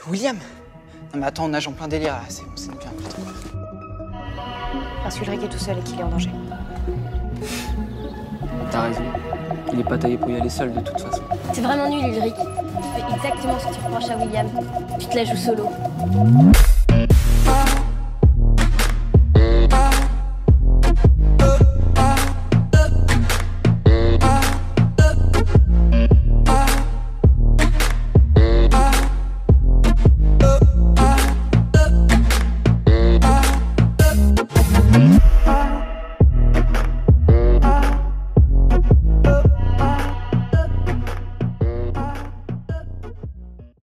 William? Non mais attends, on nage en plein délire là, c'est bon, c'est bien. Parce qu'Ulrich est tout seul et qu'il est en danger. T'as raison. Il est pas taillé pour y aller seul de toute façon. C'est vraiment nul, Ulrich. Tu fais exactement ce que tu reproches à William. Tu te la joues solo.